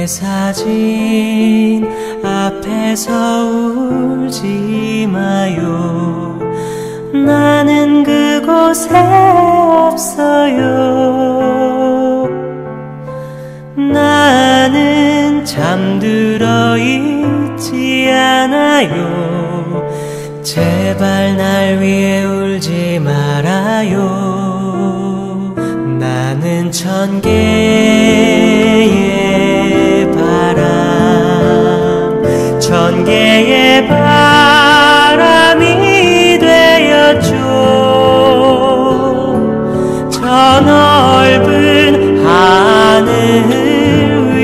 사진 앞에서 울지 마요. 나는 그곳에 없어요. 나는 잠들어 있지 않아요. 제발 날 위해 울지 말아요. 나는 천 개의 바람, 천 개의 바람이 되었죠. 저 넓은 하늘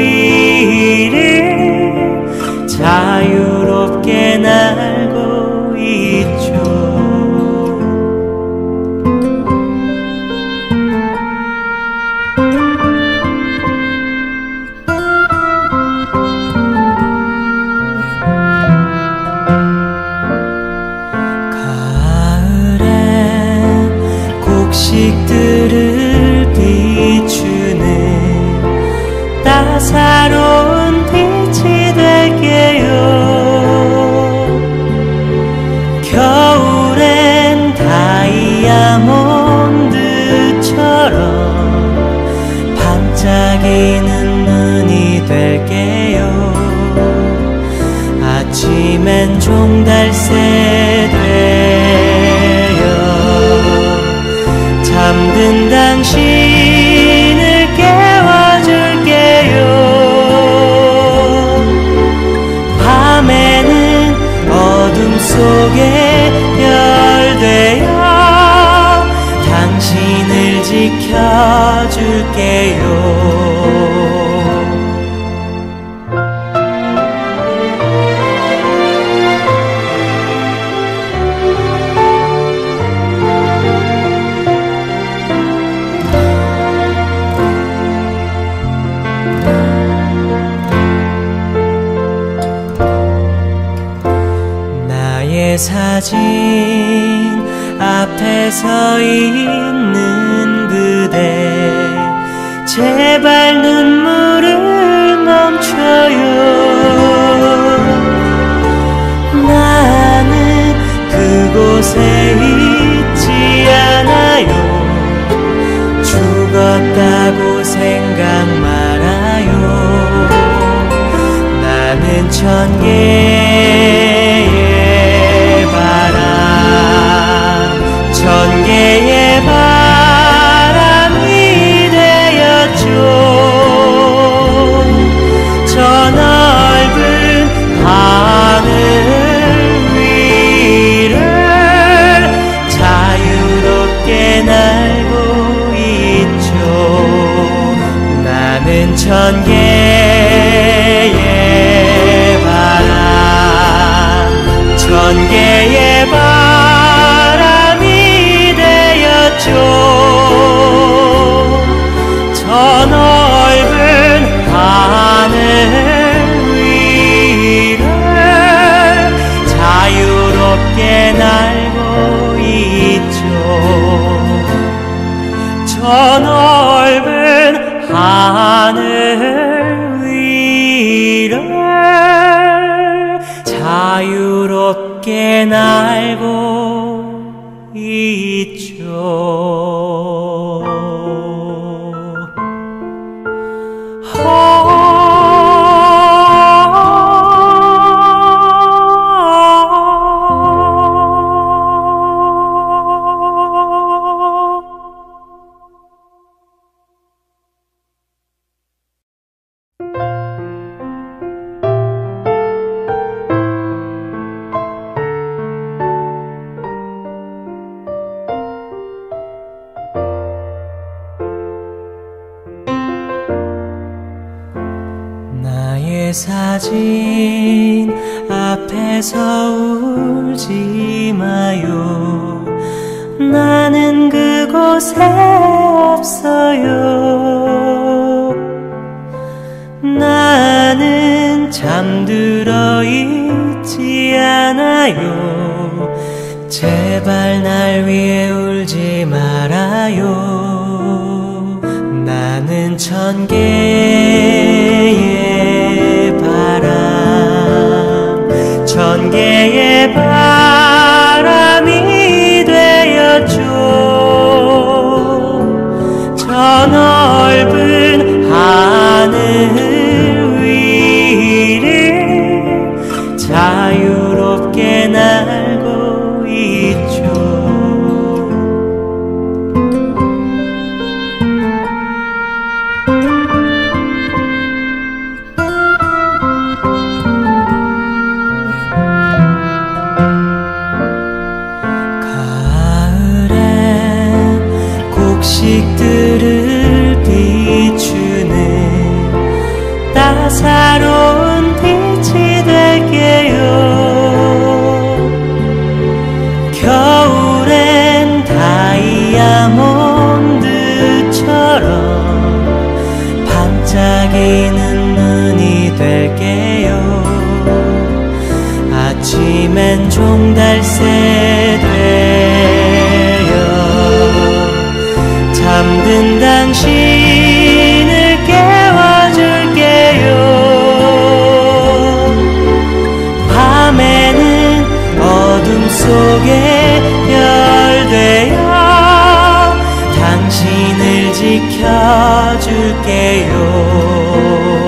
위를 자유롭게 날고 있죠. 곡식들을 비추는 따사로운 빛이 될게요. 겨울엔 다이아몬드처럼 반짝이는 눈이 될게요. 아침엔 종달새 잠든 당신을 깨워줄게요. 밤에는 어둠 속에 별 되어 당신을 지켜줄게요. 사진 앞에 서 있는 그대, 제발 눈물을 멈춰요. 나는 그곳에 있지 않아요. 죽었다고 생각 말아요. 나는 천 개의 천 개의 바람이 되었죠. 저 넓은 하늘 위를 자유롭게 날고 있죠. 나는 천 개의 바람, 천 개의 바람이 되었죠. 저 넓은 하늘 위를 자유롭게 날고 있죠. 저 넓은 하늘 위를 자유롭게 날고 있죠. 사진 앞에서 울지 마요. 나는 그곳에 없어요. 나는 잠들어 있지 않아요. 제발 날 위해 울지 말아요. 나는 천 개의 넓은 하늘 위를 자유롭게 날고 있죠. 곡식들을 비추는 따사로운 빛이 될게요. 겨울엔 다이아몬드처럼 반짝이는 눈이 될게요. 아침엔 종달새 잠든 당신을 깨워줄게요. 밤에는 어둠 속에 별되어 당신을 지켜줄게요.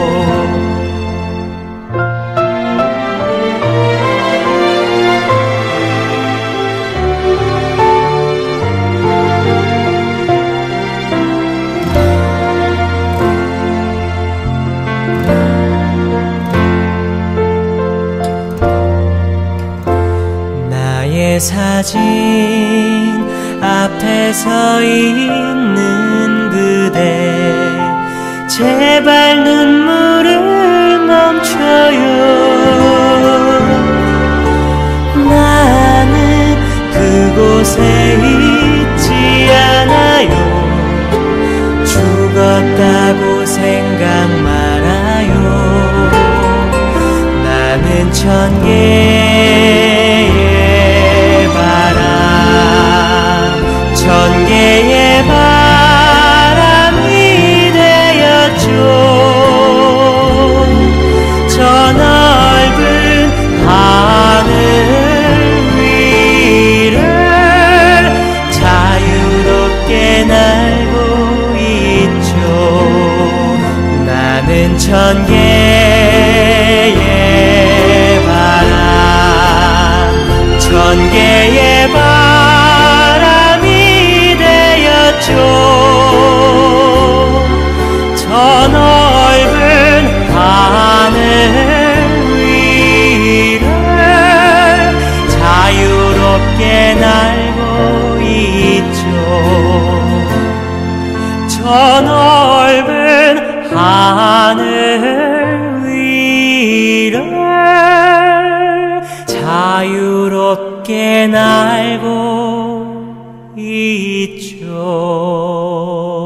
사진 앞에 서 있는 그대, 제발 눈물을 멈춰요. 나는 그곳에 있지 않아요. 죽었다고 생각 말아요. 나는 천개의 바람이 되었죠. 저 넓은 하늘 위를 자유롭게 날고 있죠. 나는 천개의 바람이 되었죠. 저 넓은 하늘 위를 자유롭게 날고 있죠. 저 넓은 하늘 위를 자유롭게 날고 있죠.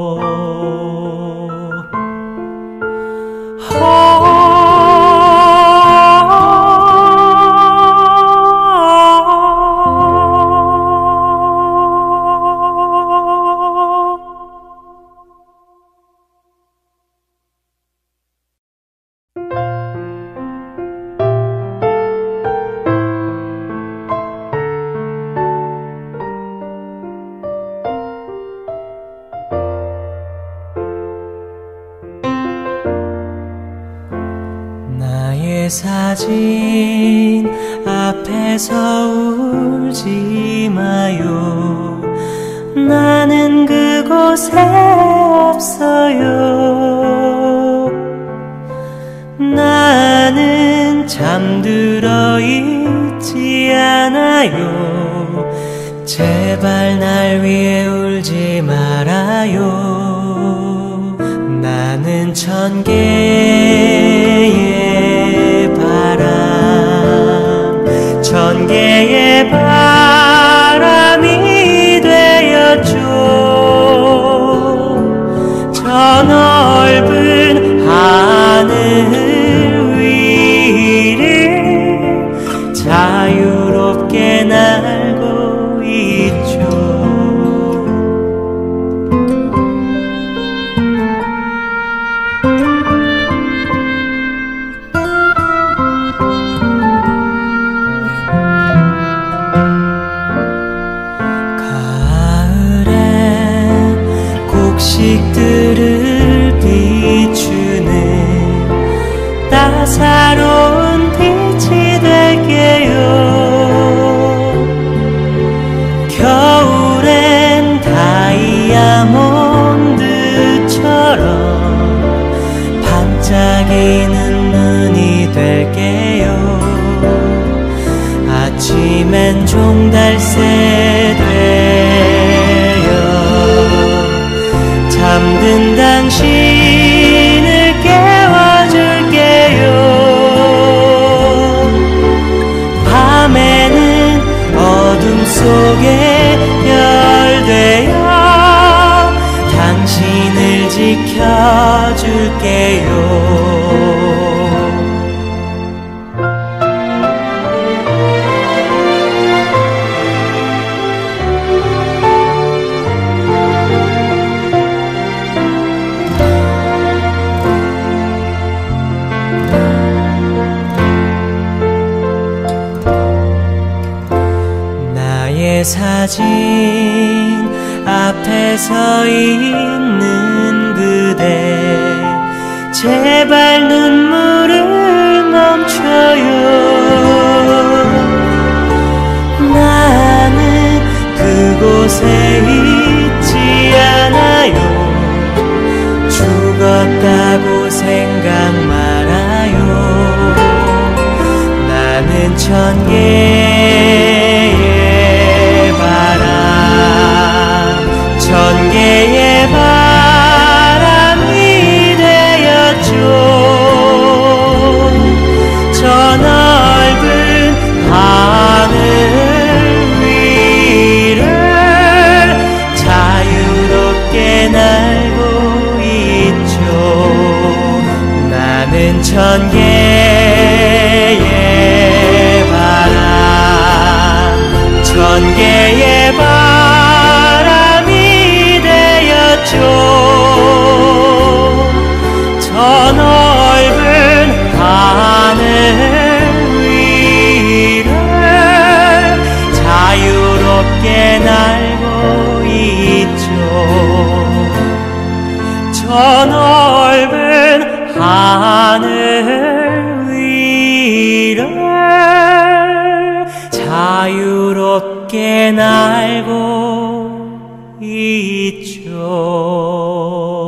사진 앞에서 울지 마요. 나는 그곳에 없어요. 나는 잠들어 있지 않아요. 제발 날 위해 울지 말아요. 나는 천개의 바람이 되었죠. 저 넓은 하늘 위를 자유롭게 날고 있죠. 곡식들을 사사로운 빛이 될게요. 겨울엔 다이아몬드처럼 반짝이는 눈이 될게요. 아침엔 종달새 되어 잠든 당신을 깨워줄게요. 밤에는 어둠 속에 별 되어 당신을 지켜줄게요. 사진 앞에 서 있는 그대, 제발 눈물을 멈춰요. 나는 그곳에 있지 않아요. 죽었다고 생각 말아요. 나는 천개의 바람이 되었죠. 저 넓은 하늘 위를 자유롭게 날고 있죠. 나는 천개의 바람이 되었죠. 저 넓은 하늘 위를 자유롭게 날고 있죠. 저 넓은 하늘 위를 자유롭게 날고 있죠.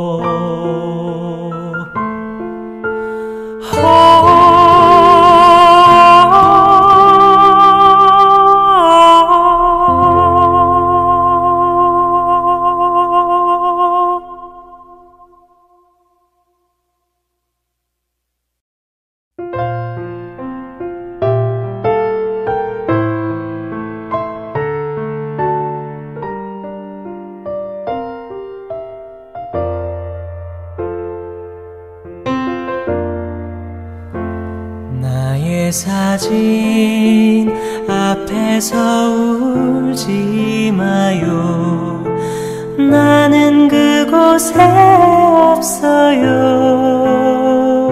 사진 앞에서 울지 마요. 나는 그곳에 없어요.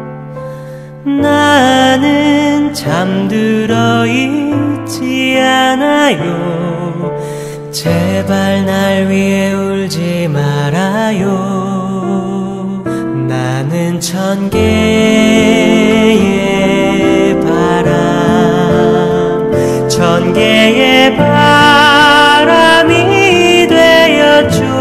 나는 잠들어 있지 않아요. 제발 날 위해 울지 말아요. 나는 천개의 바람이 되었죠.